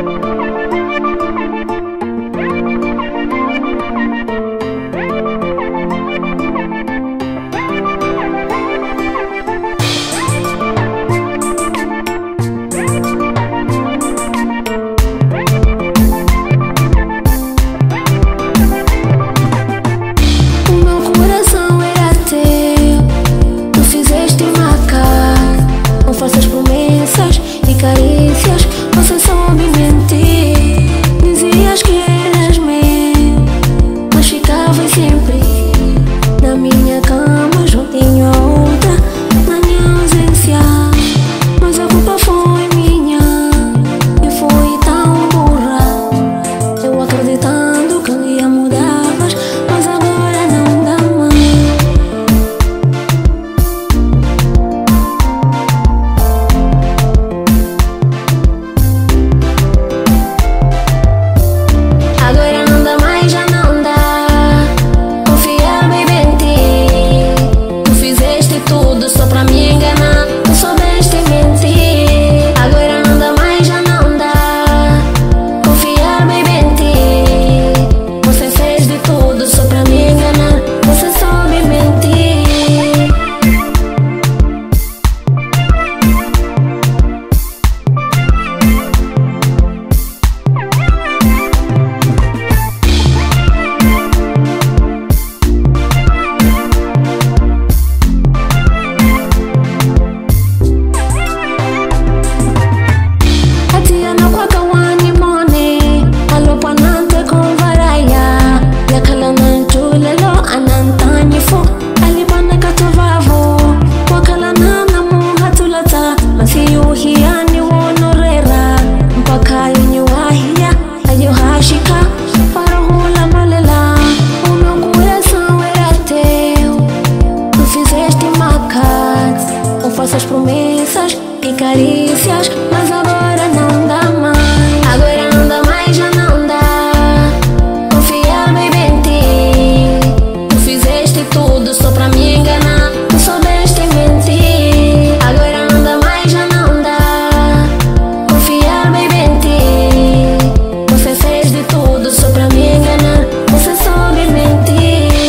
Carícias, você soube mentir. Dizias que eras meu, mas ficavas sempre na minha cama, juntinho a outra, na minha ausência. Mas a culpa foi minha, eu fui tão burra. Eu acreditando que ia mudar, mas agora não dá mais. Falsas promessas e carícias, mas agora não dá mais. Agora não dá mais, já não dá. Confiar bem em ti. Tu fizeste tudo só pra me enganar. Tu soubeste mentir. Agora não dá mais, já não dá. Confiar bem em ti. Você fez de tudo só pra me enganar. Você soube mentir.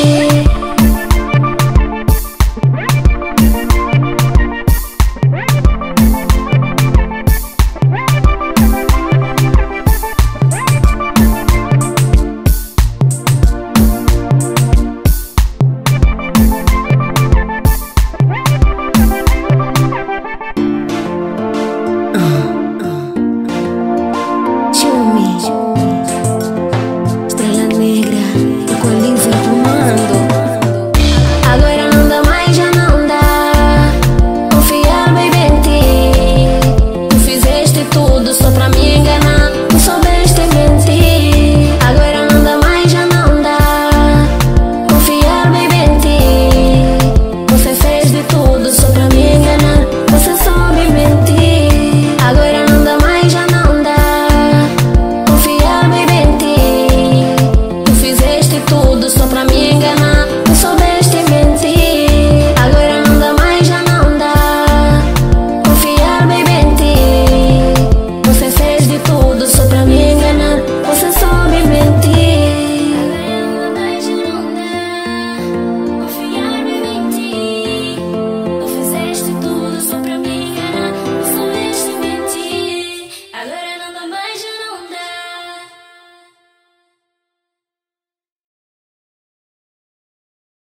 Estrela negra, equaliza o comando. Agora não dá mais, já não dá. Confiar bem em ti. Tu fizeste tudo só pra mim.